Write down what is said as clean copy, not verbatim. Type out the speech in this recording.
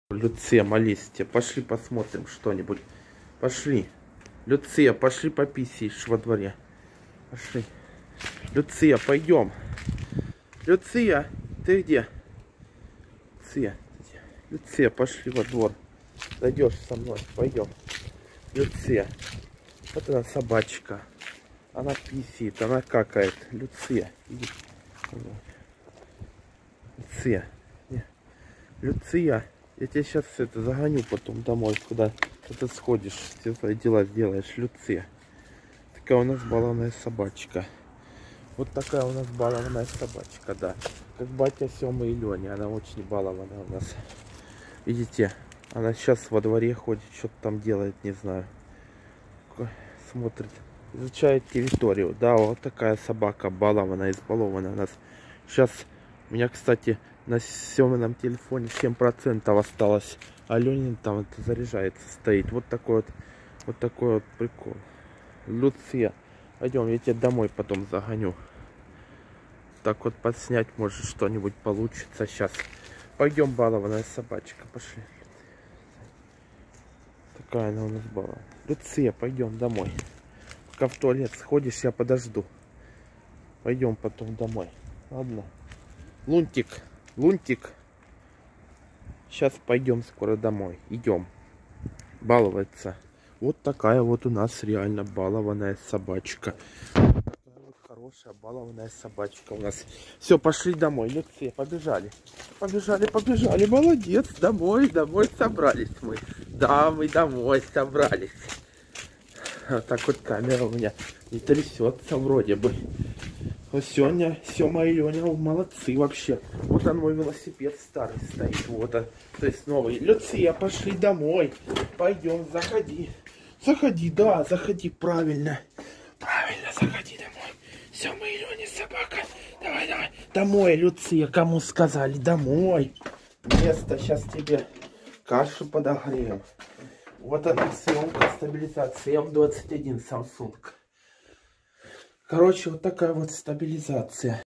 Люция, молись тебе, пошли посмотрим что-нибудь. Пошли. Люция, пошли пописишь во дворе. Пошли. Люция, пойдем. Люция, ты где? Люция, Люция, пошли во двор. Зайдешь со мной, пойдем. Люция. Вот она собачка. Она писит, она какает. Люция, иди. Люция. Люция. Я тебя сейчас это загоню потом домой, куда ты сходишь, все свои дела сделаешь. Люция. Такая у нас балованная собачка. Вот такая у нас балованная собачка, да. Как батя Сёма и Леня. Она очень балованная у нас. Видите, она сейчас во дворе ходит, что-то там делает, не знаю. Смотрит, изучает территорию. Да, вот такая собака балованная, избалованная у нас. Сейчас у меня, кстати, на Семином телефоне 7% осталось, а Ленин там это заряжается, стоит. Вот такой вот прикол. Люция, пойдем, я тебя домой потом загоню. Так вот подснять, может что-нибудь получится сейчас. Пойдем, балованная собачка, пошли. Такая она у нас была. Люция, пойдем домой. Пока в туалет сходишь, я подожду. Пойдем потом домой. Ладно. Лунтик, Лунтик. Сейчас пойдем скоро домой. Идем. Баловаться. Вот такая вот у нас реально балованная собачка. Такая вот хорошая балованная собачка у нас. Все, пошли домой. Люция, побежали. Побежали. Молодец. Домой собрались мы. Да, мы домой собрались. Вот так вот камера у меня не трясется вроде бы. Вот сегодня Сёма и Леня молодцы вообще. Вот он, мой велосипед старый стоит. Вот он. То есть новый. Люция, пошли домой. Пойдем, заходи. Заходи, да, заходи, правильно. Правильно, заходи домой. Сёма и Леня, собака. Давай. Домой, Люция, кому сказали? Домой. Место, сейчас тебе кашу подогреем. Вот она съемка, стабилизация. М21 Samsung. Короче, вот такая вот стабилизация.